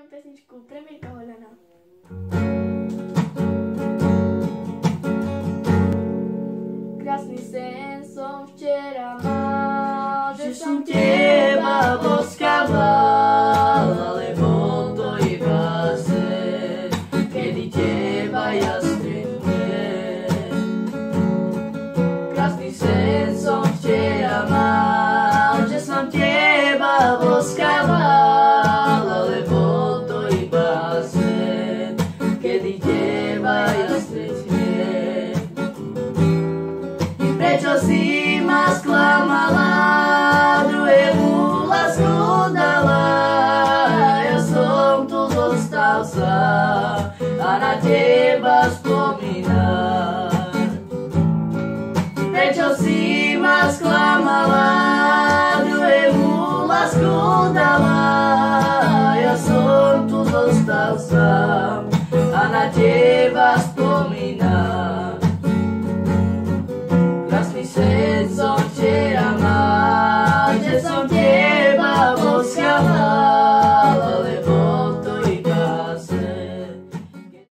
pesničku pre Mirka Hoľana. Krásny sen som včera mal, že som teba boskával, ale bol to iba sen, kedy teba ja stretnem. Krásny sen som včera mal, že som teba boskával, ale bol to iba sen, kedy teba ja stretnem. Prečo si ma sklamala, druhému lásku dala, ja som tu zostal sám a na teba spomínam. Prečo si ma sklamala, druhému lásku dala, ja som tu zostal sám a na teba spomínam. Sen som včera mal, že som teba boskával,